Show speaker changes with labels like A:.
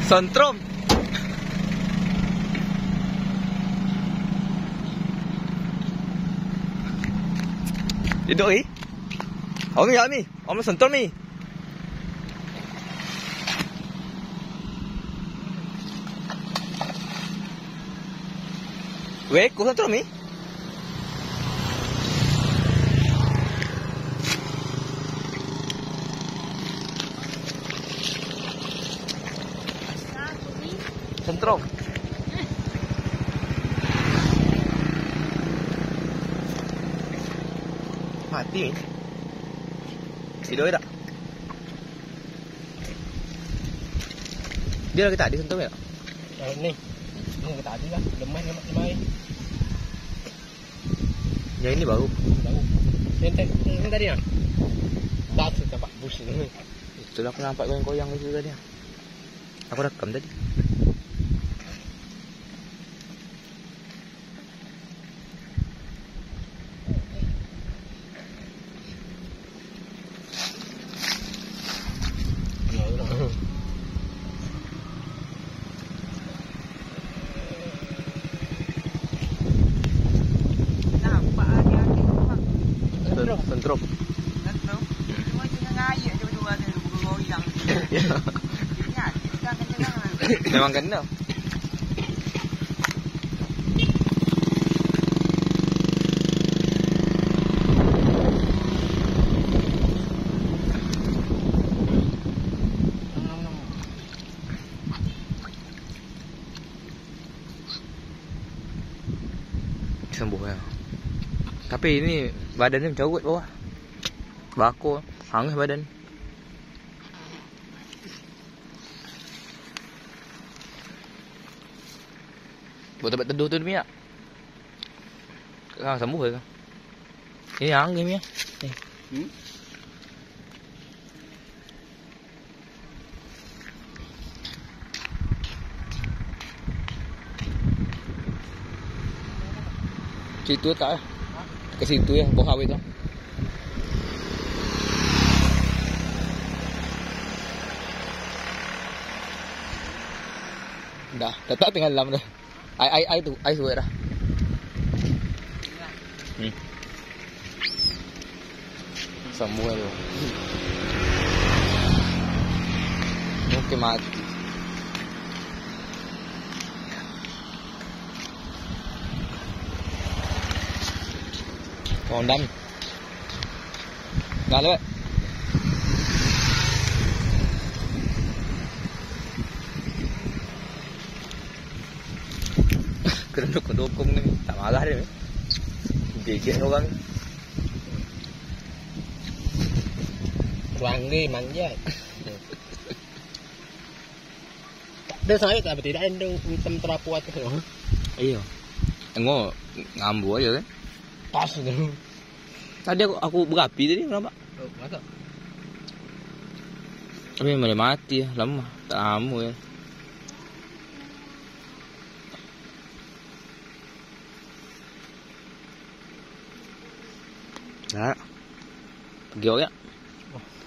A: Sentrum. Duduk ni. Om ya mi. Om sentrum ni. Weh, kau sentrum ni? Sentrum. Mati. Tidur tak? Dia lagi tadi sentrum ya?
B: Ni. Ni kita tadi lah. Lemah.
A: Ya ini baru.
B: Yang tadi ya? Tak cepat bus ni.
A: Itulah aku nampak goyang-goyang itu tadi. Aku rekam tadi. Sentrum.
C: Cuma jangan air dua-dua tu goyang.
A: Memang kena. Sembuh ya. Tapi ini badannya mencarut bawah. Bakar, hangat badan. Buat tempat teduh tu Mia. Sembuh ke? Ini angin Mia. Ni. Situ tak? Ke situ ya, bawah itu. Dah, tetap tinggal dalam dah. Ai tu dah. Semua tu. Mungkin mati. Còn đâm ra đấy. Kena dukung ni, tak marah dia ni. Gigit orang.
B: Tuang ni manja. Dia saya tak berarti dah ada hitam terapu atas tu.
A: Iya. Tengok ngambu aja kan.
B: Pas tu.
A: Tadi aku berapi tadi nampak.
B: Oh, masa.
A: Tapi malah mati ya, lama. Tak lama ya. Dah. Pergi orang.